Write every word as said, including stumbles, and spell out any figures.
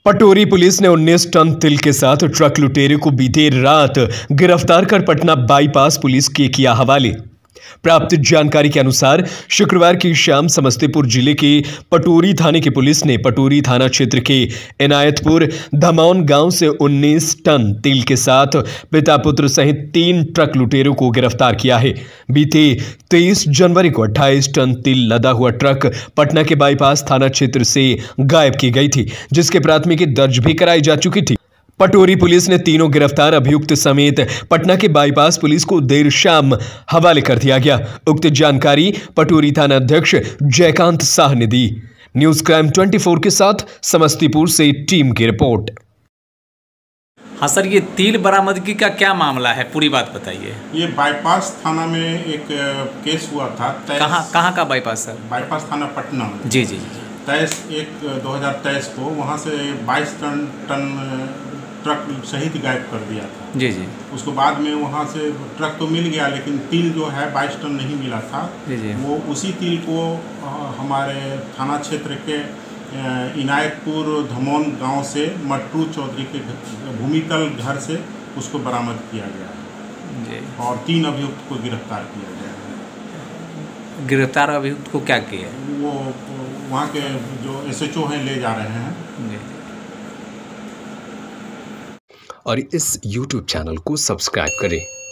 Patori police ने उन्नीस ton तिल के साथ ट्रक लुटेरे को बीती रात गिरफ्तार कर पटना बाईपास पुलिस के किया हवाले। प्राप्त जानकारी के अनुसार शुक्रवार की शाम समस्तीपुर जिले के पटोरी थाने की पुलिस ने पटोरी थाना क्षेत्र के इनायतपुर धमौन गांव से उन्नीस टन तिल के साथ पिता पुत्र सहित तीन ट्रक लुटेरों को गिरफ्तार किया है। बीते तेईस जनवरी को अट्ठाईस टन तिल लदा हुआ ट्रक पटना के बाईपास थाना क्षेत्र से गायब की गई थी, जिसके प्राथमिकी दर्ज भी कराई जा चुकी थी। पटोरी पुलिस ने तीनों गिरफ्तार अभियुक्त समेत पटना के बाईपास पुलिस को देर शाम हवाले कर दिया गया। उक्त जानकारी पटोरी थाना अध्यक्ष जयकांत शाह ने दी। न्यूज क्राइम चौबीस के साथ समस्तीपुर से टीम की रिपोर्ट। हाँ सर, ये तिल बरामदगी का क्या मामला है, पूरी बात बताइए। ये बाईपास थाना में एक केस हुआ था। कहाँ कहाँ का बाईपास सर? बाईपास थाना पटना। जी जी तेईस एक दो हज़ार तेईस को वहाँ से बाईस टन टन ट्रक सहित गायब कर दिया था। जी जी उसके बाद में वहाँ से ट्रक तो मिल गया, लेकिन तिल जो है बाईस टन नहीं मिला था। जी जी वो उसी तिल को हमारे थाना क्षेत्र के इनायतपुर धमौन गांव से मट्टू चौधरी के भूमितल घर से उसको बरामद किया गया है और तीन अभियुक्त को गिरफ्तार किया गया है। गिरफ्तार अभियुक्त को क्या किया? वो वहाँ के जो एस एच ओ हैं ले जा रहे हैं। और इस यूट्यूब चैनल को सब्सक्राइब करें।